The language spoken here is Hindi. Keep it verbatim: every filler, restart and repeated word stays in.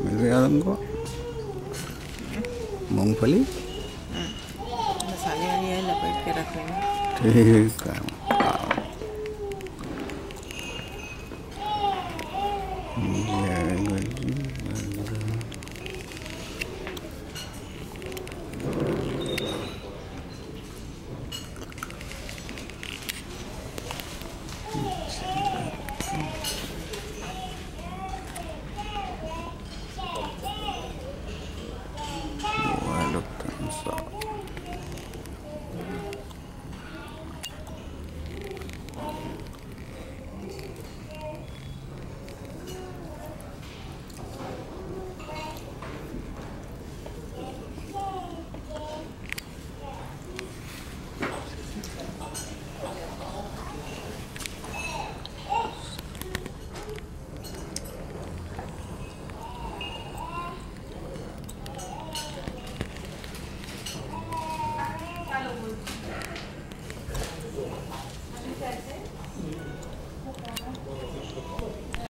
मिल गया तुमको मूंगफली। मसाले वाली है, लपेट के रख लेना। ठीक है। ये